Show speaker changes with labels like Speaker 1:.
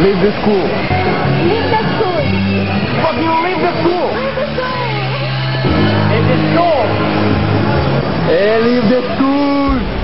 Speaker 1: Leave the school.
Speaker 2: Leave the school.
Speaker 1: Fuck you, leave the school.
Speaker 2: Leave the school.
Speaker 1: Leave the school. Hey, leave the school.